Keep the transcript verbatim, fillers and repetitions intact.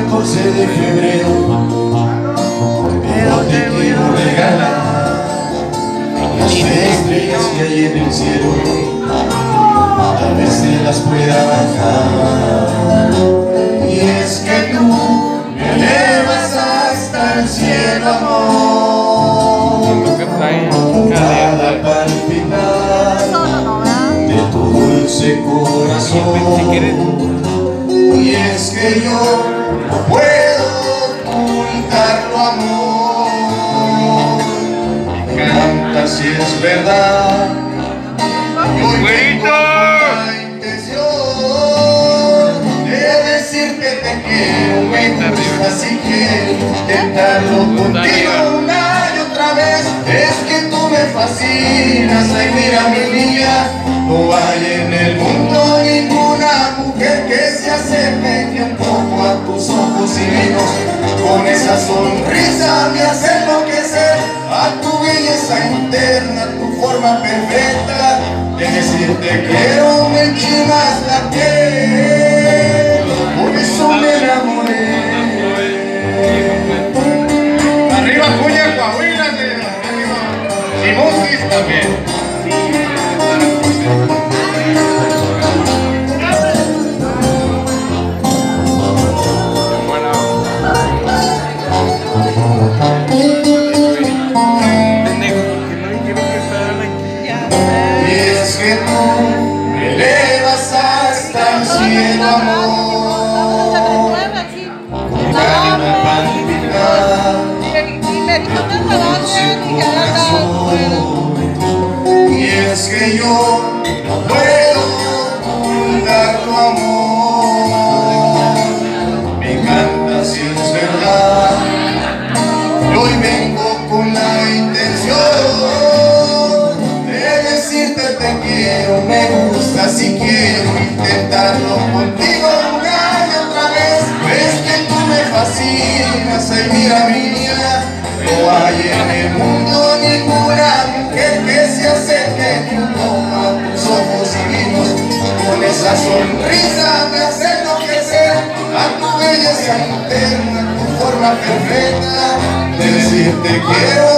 catorce de febrero, pero te quiero regalar las estrellas que hay en el cielo, tal vez te las pueda bajar. Y es que tú me elevas hasta el cielo, amor, cada palpitar de tu dulce corazón. Y es que yo no puedo ocultarlo, amor. Me encanta si es verdad. Y hoy tengo la intención de decirte te quiero, me gusta si quiero intentarlo contigo una y otra vez. Es que tú me fascinas, ay mira mi niña, no hay en el mundo ninguna mujer que se acerque ni un poco a tus ojos divinos. Con esa sonrisa me hace enloquecer, a tu belleza interna, tu forma perfecta de decirte quiero me enchinas la piel, por eso me enamoré. Arriba Cuña, Coahuila, arriba Simonsis también. Y es que yo no puedo ocultar tu amor. Me encanta si es verdad. Y hoy vengo con la intención de decirte te quiero, me gusta si quiero intentarlo contigo una y otra vez. Es que tú me fascinas, ay mira mi niña, no hay en el mundo ninguna mujer que se acerque ni un poco a tus ojos divinos. Con esa sonrisa me hace enloquecer, a tu belleza interna, tu forma perfecta de decirte quiero.